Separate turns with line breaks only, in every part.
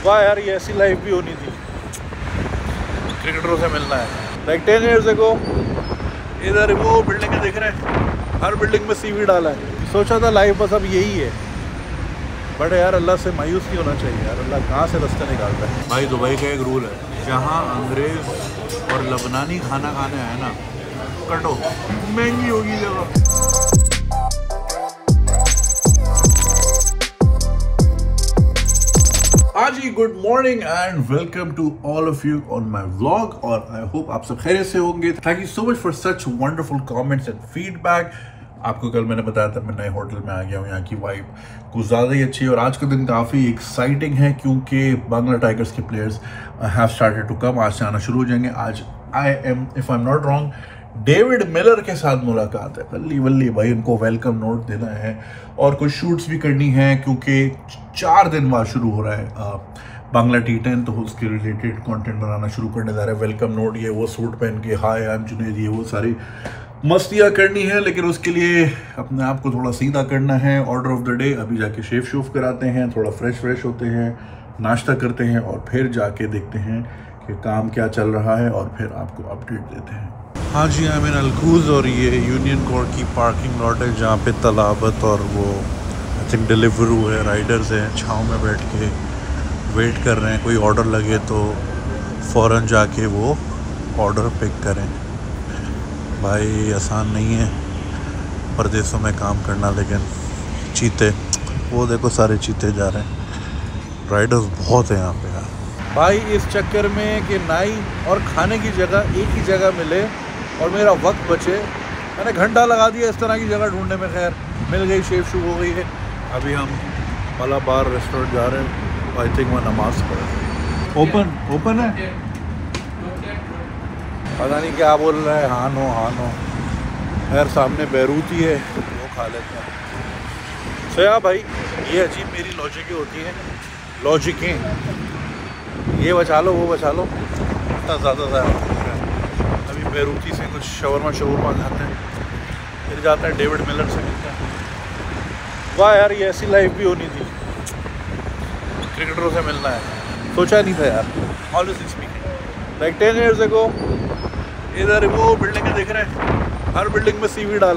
वाह यार, ये ऐसी लाइफ भी होनी थी, क्रिकेटरों से मिलना है। लाइक 10 years ago इधर वो बिल्डिंगें देख रहे हैं, हर बिल्डिंग में सीवी डाला है। सोचा था लाइफ बस अब यही है, बट यार अल्लाह से मायूस नहीं होना चाहिए यार, अल्लाह कहाँ से रास्ता निकालता है। भाई दुबई का एक रूल है, जहाँ अंग्रेज़ और लबनानी खाना खाने आए ना, कटो, महंगी होगी जगह। हाँ जी, good morning and welcome to all of you on my vlog. और आई होप आप सब खैरियत से होंगे। Thank you so much for such wonderful comments and feedback. आपको कल मैंने बताया था मैं नए होटल में आ गया हूँ, यहाँ की वाइब कुछ ज़्यादा ही अच्छी है। और आज का दिन काफ़ी एक्साइटिंग है क्योंकि बांग्ला टाइगर्स के players have started to come, आज से आना शुरू हो जाएंगे। आज if I am not wrong, David Miller के साथ मुलाकात है। बल्ली बल्ली भाई, उनको वेलकम नोट देना है और कुछ शूट्स भी करनी है क्योंकि 4 दिन बाद शुरू हो रहा है बांग्ला T10, तो उसके रिलेटेड कंटेंट बनाना शुरू करने जा रहा है। वेलकम नोट, ये वो सूट पहन के हाय आई एम जुनैद, ये वो सारी मस्तियाँ करनी है, लेकिन उसके लिए अपने आप को थोड़ा सीधा करना है। ऑर्डर ऑफ द डे, अभी जाके शेव कराते हैं, थोड़ा फ्रेश होते हैं, नाश्ता करते हैं और फिर जाके देखते हैं कि काम क्या चल रहा है और फिर आपको अपडेट देते हैं। हाँ जी, आई मीन अलकूज़, और ये यूनियन कोर्ट की पार्किंग लॉट है जहाँ पे तलाबत और वो आई थिंक डिलीवरू है, राइडर्स हैं, छाँव में बैठ के वेट कर रहे हैं। कोई ऑर्डर लगे तो फ़ौरन जाके वो ऑर्डर पिक करें। भाई आसान नहीं है परदेसों में काम करना, लेकिन चीते, वो देखो सारे चीते जा रहे हैं। राइडर्स बहुत हैं यहाँ पे यार। भाई इस चक्कर में कि नाई और खाने की जगह एक ही जगह मिले और मेरा वक्त बचे, मैंने घंटा लगा दिया इस तरह की जगह ढूंढने में। खैर मिल गई, शेव शुरू हो गई है। अभी हम मलाबार रेस्टोरेंट जा रहे हैं। आई थिंक वह नमाज पढ़ रहे। ओपन है, पता नहीं क्या बोल रहा है, हाँ नो। खैर सामने बैरूती है, वो खा लेते हैं। सो यार भाई, ये अजीब मेरी लॉजिकें होती हैं, ये बचा लो वो बचा लो, इतना ज़्यादा अभी बैरूती से कुछ शवरमा खाते हैं, फिर जाते हैं डेविड मिलर से मिलते हैं। वाह यार, ये ऐसी लाइफ भी होनी थी, क्रिकेटरों से मिलना है। सोचा नहीं था यार, honestly speaking. Like 10 years ago इधर वो बिल्डिंगें देख रहे हैं, हर बिल्डिंग में सीवी डाला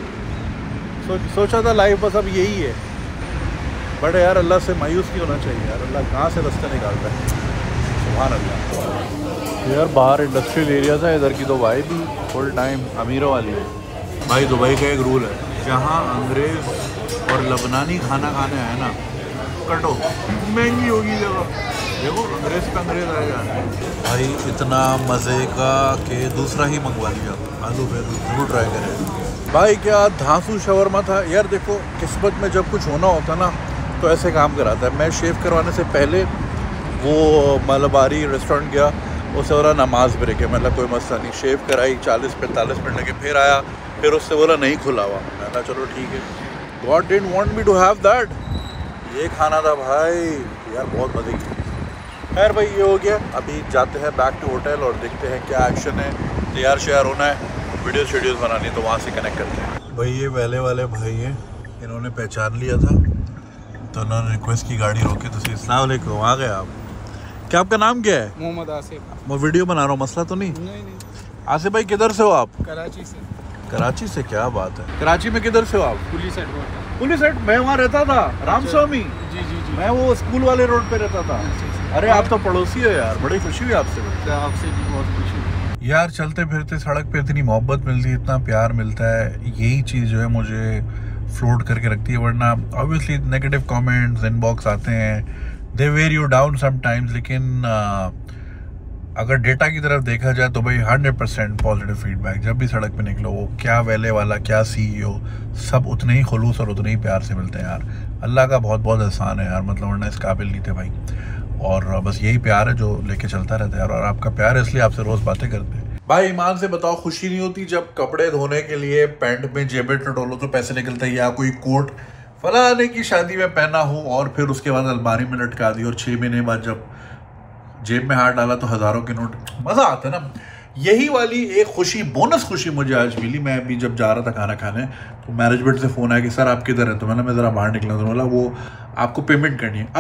है। सोचा था लाइफ बस अब यही है, बट यार अल्लाह से मायूस नहीं होना चाहिए यार, अल्लाह कहाँ से रास्ता निकालता है। सुभान अल्लाह। यार बाहर इंडस्ट्रियल एरिया था, इधर की तो वाइब भी फुल टाइम अमीरों वाली है। भाई दुबई का एक रूल है, जहाँ अंग्रेज़ और लबनानी खाना खाने आए ना, कटो, महंगी होगी जगह। देखो अंग्रेज़ पे अंग्रेज़ आ जा रहे हैं। भाई इतना मज़े का कि दूसरा ही मंगवा लिया। आलू बेरू जरूर ट्राई करें भाई। क्या धांसू शवरमा था यार। देखो किस्मत में जब कुछ होना होता ना तो ऐसे काम कराता है। मैं शेव करवाने से पहले वो मलाबारी रेस्टोरेंट गया, उससे बोला नमाज ब्रेक है, मतलब कोई मसला नहीं। शेव कराई, 40-45 मिनट लगे, फिर आया, फिर उससे बोला नहीं खुला हुआ। मैं कहा चलो ठीक है। God didn't want me to have that, ये खाना था भाई यार, बहुत मज़े की। खैर भाई ये हो गया, अभी जाते हैं बैक टू होटल और देखते हैं क्या एक्शन है। तैयार शेयर होना है, वीडियोज़ बनानी है, तो वहाँ से कनेक्ट करते हैं। भाई ये वेले वाले भाई हैं, इन्होंने पहचान लिया था तो उन्होंने रिक्वेस्ट की, गाड़ी रोकी तो सही। अस्सलाम वालेकुम, आ गए आप। क्या आपका नाम क्या है?
मोहम्मद आसिफ।
मैं वीडियो बना रहा हूँ, मसला तो नहीं?
नहीं।
आसिफ भाई किधर से हो आप?
कराची से।
कराची से, क्या बात है। कराची में किधर से हो आप?
Police head.
पुलिस हेड, मैं वहाँ रहता था, रामस्वामी।
जी।
मैं वो स्कूल वाले रोड पे रहता था। अरे आप तो पड़ोसी हो यार, बड़ी खुशी हुई आपसे।
आपसे भी बहुत खुशी
यार। चलते फिरते सड़क पे इतनी मोहब्बत मिलती है, इतना प्यार मिलता है, यही चीज़ जो है मुझे फ्लोट करके रखती है। वरना ऑब्वियसली नेगेटिव कमेंट्स इनबॉक्स आते हैं, they were you down sometimes, लेकिन अगर डेटा की तरफ देखा जाए तो भाई 100% पॉजिटिव फीडबैक। जब भी सड़क पे निकलो, वो क्या वेले वाला, क्या CEO, सब उतने ही खुलूस और उतने ही प्यार से मिलते हैं यार। अल्लाह का बहुत बहुत एहसान है यार, मतलब वरना इस काबिल नहीं थे भाई। और बस यही प्यार है जो लेके चलता रहता है यार, और आपका प्यार है इसलिए आपसे रोज़ बातें करते हैं। भाई ईमान से बताओ, खुशी नहीं होती जब कपड़े धोने के लिए पैंट में जेबें टटोलो तो पैसे निकलते हैं, या कोई कोट फलाने की शादी में पहना हो और फिर उसके बाद अलमारी में लटका दी और 6 महीने बाद जब जेब में हाथ डाला तो हज़ारों के नोट। मज़ा आता है ना। यही वाली एक खुशी, बोनस खुशी मुझे आज मिली। मैं अभी जब जा रहा था खाना खाने तो मैनेजमेंट से फ़ोन आया कि सर आप किधर हैं, तो मैंने ज़रा बाहर निकला, तो बोला वो आपको पेमेंट करनी है। अब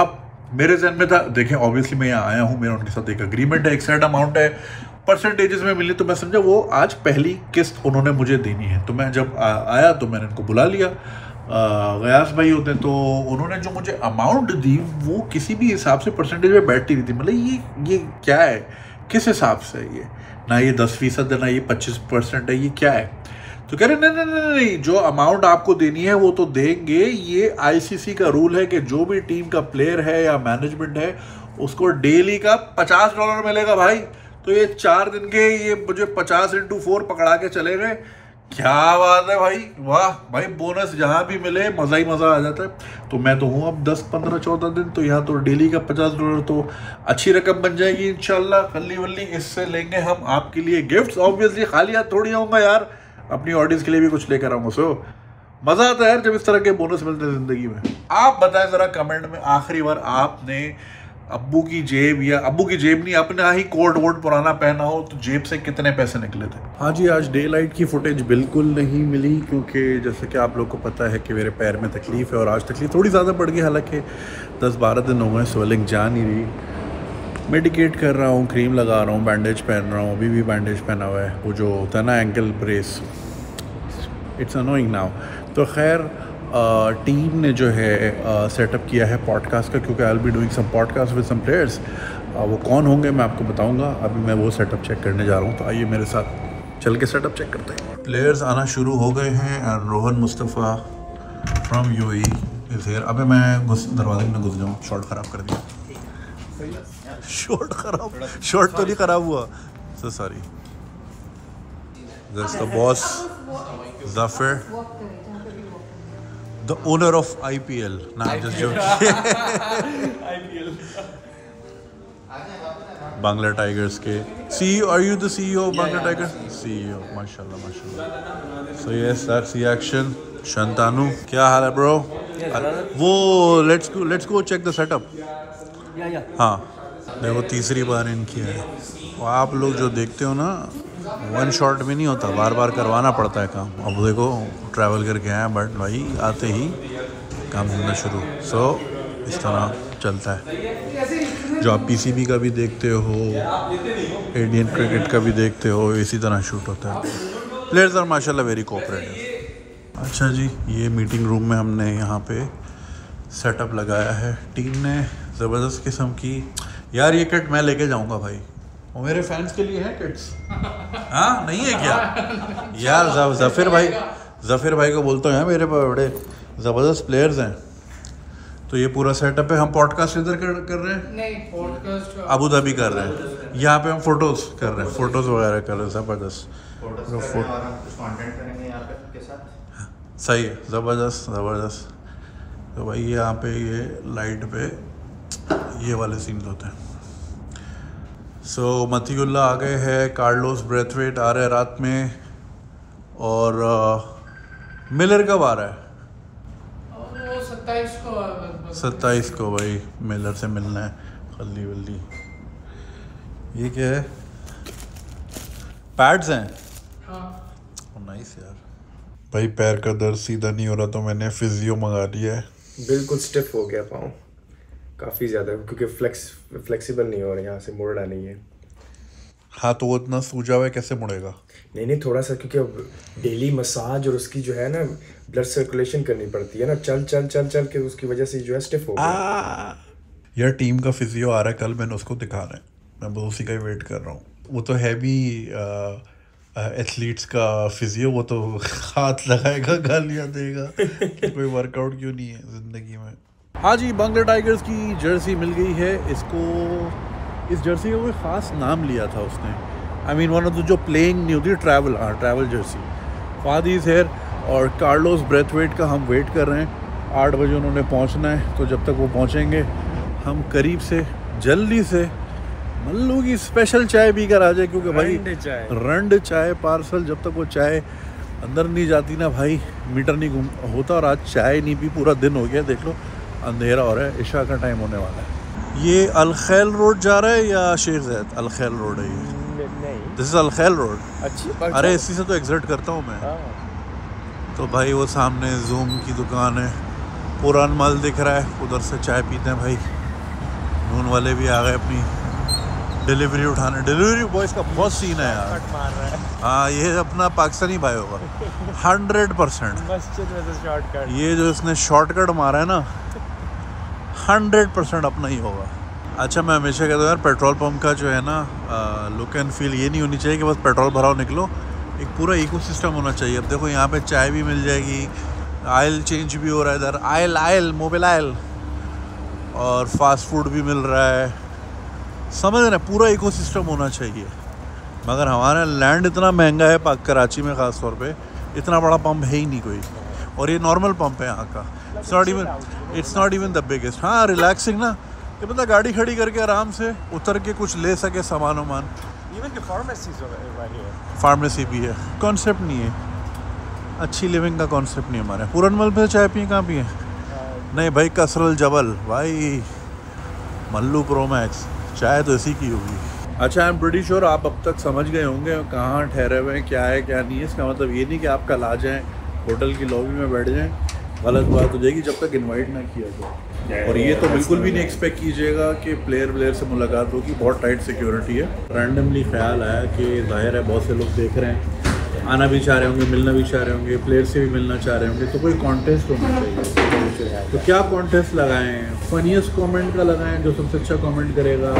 मेरे जहन में था, देखें ऑब्वियसली मैं यहाँ आया हूँ, मेरा उनके साथ एक अग्रीमेंट है, एक सेट अमाउंट है, परसेंटेजेस में मिली, तो मैं समझा वो आज पहली किस्त उन्होंने मुझे देनी है। तो मैं जब आया तो मैंने उनको बुला लिया, गयास भाई होते हैं, तो उन्होंने जो मुझे अमाउंट दी वो किसी भी हिसाब से परसेंटेज में बैठती नहीं थी। मतलब ये क्या है, किस हिसाब से ये, ना ये 10% है ना ये 25% है, ये क्या है। तो कह रहे नहीं, जो अमाउंट आपको देनी है वो तो देंगे, ये आईसीसी का रूल है कि जो भी टीम का प्लेयर है या मैनेजमेंट है उसको डेली का $50 मिलेगा भाई। तो ये 4 दिन के ये मुझे 50 × 4 पकड़ा के चले गए। क्या बात है भाई, वाह भाई, बोनस जहाँ भी मिले मज़ा ही मज़ा आ जाता है। तो मैं तो हूँ अब 10, 15, 14 दिन, तो यहाँ तो डेली का $50 तो अच्छी रकम बन जाएगी इंशाल्लाह। कल्ली वल्ली इससे लेंगे हम आपके लिए गिफ्ट्स। ऑब्वियसली खाली हाथ थोड़ी आऊँगा यार, अपनी ऑडियंस के लिए भी कुछ लेकर आऊँगा। सो मज़ा आता है यार जब इस तरह के बोनस मिलते हैं ज़िंदगी में। आप बताएं ज़रा कमेंट में, आखिरी बार आपने अब्बू की जेब नहीं, अपना ही कोट वोट पुराना पहना हो तो जेब से कितने पैसे निकले थे? हाँ जी, आज डे लाइट की फुटेज बिल्कुल नहीं मिली, क्योंकि जैसे कि आप लोग को पता है कि मेरे पैर में तकलीफ़ है, और आज तकलीफ थोड़ी ज़्यादा बढ़ गई। हालांकि 10-12 दिन हो गए, स्वेलिंग जा नहीं रही। मेडिकेट कर रहा हूँ, क्रीम लगा रहा हूँ, बैंडेज पहन रहा हूँ, अभी भी बैंडेज पहना हुआ है, वो जो होता है ना ankle brace, it's annoying now. तो खैर टीम ने जो है सेटअप किया है पॉडकास्ट का, क्योंकि I will be doing some podcast with some players. वो कौन होंगे मैं आपको बताऊंगा, अभी मैं वो सेटअप चेक करने जा रहा हूँ। तो आइए मेरे साथ चल के सेटअप चेक करते हैं। प्लेयर्स आना शुरू हो गए हैं and Rohan Mustafa from UAE is here. अबे मैं दरवाजे में घुस जाऊँ, शॉट ख़राब कर दिया। शॉट तो नहीं ख़राब हुआ, so sorry. That's the boss Zafar, the owner of IPL. Nah, I'm just joking. IPL. Bangla Tigers के CEO. Are you the CEO of Bangla Tigers? CEO. माशाल्लाह माशाल्लाह. So yes, that's the action. शंतानु, क्या हाल है bro? वो let's go check the setup. हाँ, देखो तीसरी बार इनकी है। वो आप लोग जो देखते हो ना, वन शॉट में नहीं होता, बार बार करवाना पड़ता है काम। अब देखो ट्रैवल करके आए, बट भाई आते ही काम होना शुरू। सो इस तरह चलता है। जो आप पीसीबी का भी देखते हो, इंडियन क्रिकेट का भी देखते हो, इसी तरह शूट होता है। प्लेयर्स आर माशाल्लाह वेरी कोऑपरेटिव। अच्छा जी, ये मीटिंग रूम में हमने यहाँ पे सेटअप लगाया है। टीम ने ज़बरदस्त किस्म की, यार ये किट मैं लेके जाऊँगा भाई, वो मेरे फैंस के लिए है किट्स। हाँ नहीं है क्या यार? ज़फ़र भाई को बोलता हूँ यार, मेरे बड़े ज़बरदस्त प्लेयर्स हैं। तो ये पूरा सेटअप है। हम पॉडकास्ट इधर कर रहे हैं,
नहीं पॉडकास्ट
अबू धाबी कर रहे हैं। यहाँ पे हम फोटोज़ कर रहे हैं, फोटोज़ वगैरह कर रहे हैं। ज़बरदस्त, सही है, ज़बरदस्त। तो भाई यहाँ पे ये लाइट पे ये वाले सीन्स होते हैं। सो मतीउल्लाह आ गए हैं, कार्लोस ब्रेथवेट आ रहे हैं रात में, और मिलर कब आ रहा है?
वो
27 को भाई मिलर से मिलना है। खल्ली वल्ली ये क्या है? पैड्स हैं।
हाँ
नाइस यार। भाई पैर का दर्द सीधा नहीं हो रहा, तो मैंने फिजियो मंगा लिया है।
बिल्कुल स्टिफ हो गया पाँव काफ़ी ज़्यादा, क्योंकि फ्लेक्सिबल नहीं हो रहा, यहाँ से मुड़ रहा नहीं है।
हाँ तो वो इतना सूजा हुआ है, कैसे मुड़ेगा?
नहीं थोड़ा सा, क्योंकि अब डेली मसाज और उसकी जो है ना ब्लड सर्कुलेशन करनी पड़ती है ना, चल के उसकी वजह से जो है स्टिफ हो गया।
यार टीम का फिजियो आ रहा है कल, मैंने उसको दिखा रहा है, मैं बस उसी का ही वेट कर रहा हूँ। वो तो है भी एथलीट्स का फिजियो, वो तो हाथ लगाएगा गालियाँ देगा कोई वर्कआउट क्यों नहीं है ज़िंदगी में। हाँ जी, बांग्ला टाइगर्स की जर्सी मिल गई है इसको। इस जर्सी का कोई ख़ास नाम लिया था उसने, I mean one of the जो प्लेइंग नहीं होती, travel jersey. Fadi is here, और कार्लोस ब्रेथवेट का हम वेट कर रहे हैं। 8 बजे उन्होंने पहुंचना है, तो जब तक वो पहुंचेंगे हम करीब से जल्दी से मल्लू की स्पेशल चाय पी कर आ जाए, क्योंकि भाई रंड चाय पार्सल, जब तक वो चाय अंदर नहीं जाती ना भाई मीटर नहीं होता। और आज चाय नहीं पी, पूरा दिन हो गया। देख लो अंधेरा हो रहा है, इशा का टाइम होने वाला है। ये अलखैल रोड जा रहा है या शेख ज़ैद? अलखैल रोड है ये, दिस इज़ अलखैल रोड। अच्छी, अरे इसी से तो एग्जिट करता हूँ मैं। तो भाई वो सामने जूम की दुकान है, पुरान माल दिख रहा है, उधर से चाय पीते हैं भाई। नून वाले भी आ गए अपनी डिलीवरी उठाने। डिलीवरी बॉयज़ का बहुत सीन है यार।
मार रहा है।
हाँ, ये अपना पाकिस्तानी भाई होगा 100%।
मस्जिद में से शॉर्टकट।
ये जो इसने शॉर्टकट मारा है ना 100% अपना ही होगा। अच्छा, मैं हमेशा कहता हूँ यार, पेट्रोल पंप का जो है ना लुक एंड फील ये नहीं होनी चाहिए कि बस पेट्रोल भराओ निकलो। एक पूरा इकोसिस्टम होना चाहिए। अब देखो यहाँ पे चाय भी मिल जाएगी, आयल चेंज भी हो रहा है इधर, आयल मोबाइल आयल, और फास्ट फूड भी मिल रहा है। समझ रहे, पूरा इकोसिस्टम होना चाहिए। मगर हमारा लैंड इतना महंगा है कराची में ख़ास तौर पे, इतना बड़ा पंप है ही नहीं कोई। और ये नॉर्मल पंप है यहाँ का। It's not even the biggest. हाँ, रिलैक्सिंग ना, ये बंदा गाड़ी खड़ी करके आराम से उतर के कुछ ले सके सामान वामान। फार्मेसी भी है। कॉन्सेप्ट नहीं है, अच्छी लिविंग का कॉन्सेप्ट नहीं हमारे। पूरनमल पे चाय पिए, कहाँ पिए? नहीं भाई, कसरल जबल भाई, मल्लू प्रो मैक्स, चाय तो इसी की होगी। अच्छा, आई एम प्रीटी श्योर आप अब तक समझ गए होंगे कहाँ ठहरे हुए हैं, क्या है क्या नहीं है। इसका मतलब ये नहीं कि आप कल आ जाएँ होटल की लॉबी में बैठ जाएँ, गलत बात हो जाएगी जब तक इनवाइट ना किया जाए। और ये तो बिल्कुल भी नहीं एक्सपेक्ट कीजिएगा कि प्लेयर से मुलाकात होगी, बहुत टाइट सिक्योरिटी है। रैंडमली ख्याल आया कि ज़ाहिर है बहुत से लोग देख रहे हैं, आना भी चाह रहे होंगे, मिलना भी चाह रहे होंगे, प्लेयर से भी मिलना चाह रहे होंगे, तो कोई कॉन्टेस्ट होना चाहिए। तो क्या कॉन्टेस्ट लगाएं? फनीस्ट कमेंट का लगाएं, जो सबसे अच्छा कमेंट करेगा,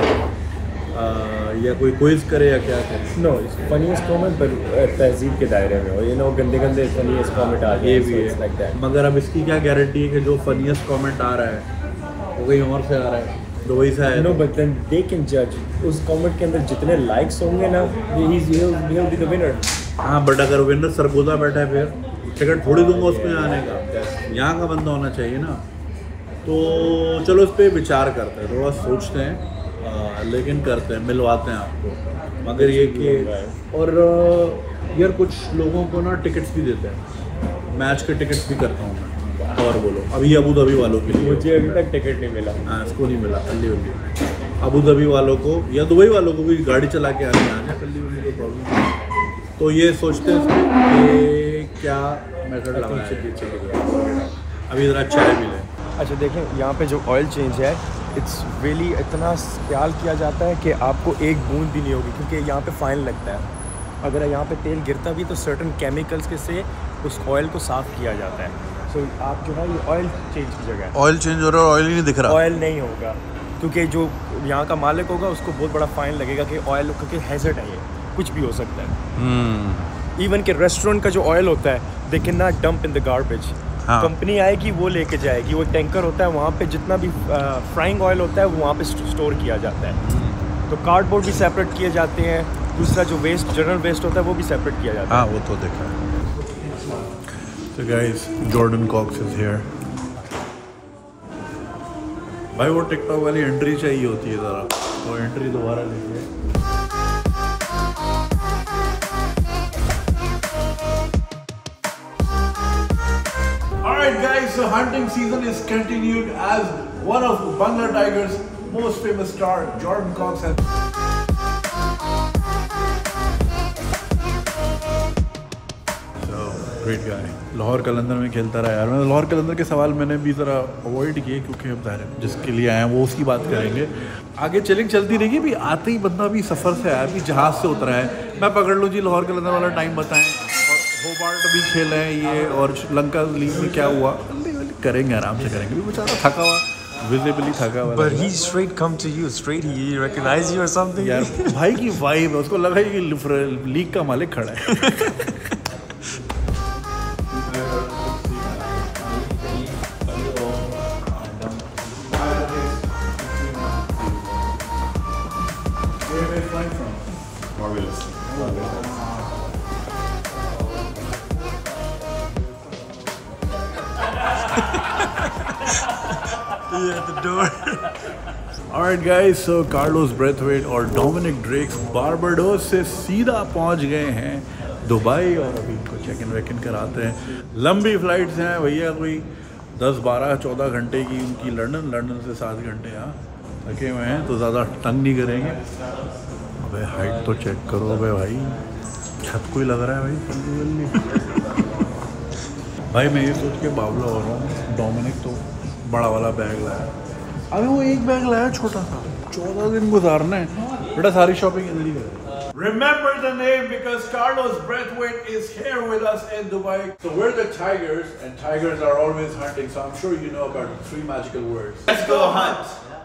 या कोई क्विज करे या क्या करें?
नो, फनीस्ट कमेंट पर तहजीब के दायरे में हो, ये नो गंदे गंदे फनीस्ट कमेंट आ गए,
ये भी है। मगर अब इसकी क्या गारंटी है कि जो फनीस्ट कमेंट आ रहा है वो कहीं और से आ रहा है, दुबई से आया?
No, but then they can जज। उस कमेंट के अंदर जितने लाइक्स होंगे ना, he will be the winner.
हाँ, बट अगर विनर सरगोदा बैठा है फिर टिकट थोड़ी दूंगा उसको जाने का, यहाँ का बंदा होना चाहिए ना। तो चलो इस पर विचार करते हैं, थोड़ा सोचते हैं, लेकिन करते हैं, मिलवाते हैं आपको। मगर ये कि और यार कुछ लोगों को ना टिकट्स भी देते हैं, मैच के टिकट्स भी करता हूँ मैं। और बोलो, अभी अबू धाबी वालों के लिए
मुझे अभी तक टिकट नहीं मिला।
हाँ, इसको नहीं मिला। कल्ली वल्ली अबू धाबी वालों को या दुबई वालों को भी गाड़ी चला के आने आना, कल्ली वल्ली को प्रॉब्लम। तो ये सोचते हैं कि क्या मेथड लगाएं। अभी ज़रा चाय भी लें।
अच्छा देखें, यहाँ पे जो ऑयल चेंज है, इट्स रियली इतना ख्याल किया जाता है कि आपको एक बूंद भी नहीं होगी, क्योंकि यहाँ पे फाइन लगता है। अगर यहाँ पे तेल गिरता भी तो सर्टन केमिकल्स के से उस ऑयल को साफ़ किया जाता है। सो आप जो है ये ऑयल चेंज की जगह है,
ऑयल चेंज हो रहा है, ऑयल ही नहीं दिख रहा।
ऑयल नहीं होगा, क्योंकि जो यहाँ का मालिक होगा उसको बहुत बड़ा फ़ाइन लगेगा कि ऑयल, क्योंकि हैज़र्ड है, ये कुछ भी हो सकता है। इवन के रेस्टोरेंट का जो ऑयल होता है, they can not dump in the garbage.
हाँ।
कंपनी आएगी, वो लेके जाएगी, वो टैंकर होता है, वहाँ पे जितना भी फ्राइंग ऑयल होता है वो वहाँ पे स्टोर किया जाता है। तो कार्डबोर्ड भी सेपरेट किए जाते हैं, दूसरा जो वेस्ट, जनरल वेस्ट होता है वो भी सेपरेट किया जाता है।
हाँ, वो तो देखा है। So guys, Jordan Cox is here. भाई वो टिकटॉक वाली एंट्री चाहिए होती है ज़रा, वो एंट्री दोबारा लीजिए। Alright guys, so hunting season is continued as one of Bangla Tigers' most famous star, Jordan Cox has great guy. Lahore Qalandar में खेलता रहा यार। मैं लाहौर कलंदर के सवाल मैंने भी ज़रा अवॉइड किए, क्योंकि हम ज़ाहिर जिसके लिए आए हैं वो उसकी बात करेंगे। आगे चैलेंज चलती रहेगी। भी आते ही बंदा भी सफ़र से आया, भी जहाज़ से उतरा है, मैं पकड़ लूँ जी लाहौर कलंदर वाला टाइम बताएं। और होबार्ट भी खेले हैं ये, और श्रीलंका लीग में क्या हुआ करेंगे, आराम से करेंगे। भी बेचारा थका हुआ, विजिबली थका हुआ।
But he straight come to you, straight he recognize you or something?
यार भाई की वाइब है, उसको लगा कि लीग का मालिक खड़ा है। At the door. Alright guys, so Carlos Brathwaite और डोमिनिक ड्रेक्स बारबाडोस से सीधा पहुंच गए हैं दुबई, और अभी इनको चेक इन वेक इन कराते हैं। लंबी फ़्लाइट्स हैं भैया, कोई 10, 12, 14 घंटे की उनकी। लंदन से 7 घंटे यहाँ थके हुए हैं, तो ज़्यादा तंग नहीं करेंगे। अबे हाइट तो चेक करो अबे भाई, छत को ही लग रहा है भाई जल्दी। भाई मैं ये सोच के बावला हो रहा हूँ, डोमिनिक तो बड़ा वाला बैग लाया, अभी वो एक बैग लाया छोटा सा, 14 दिन गुजारना है बेटा, सारी शॉपिंग इधर ही करें. Remember the name because Carlos Braithwaite is here with us in Dubai. So we're the tigers, and tigers are always hunting. So I'm sure you know about 3 magical words.
Let's go hunt.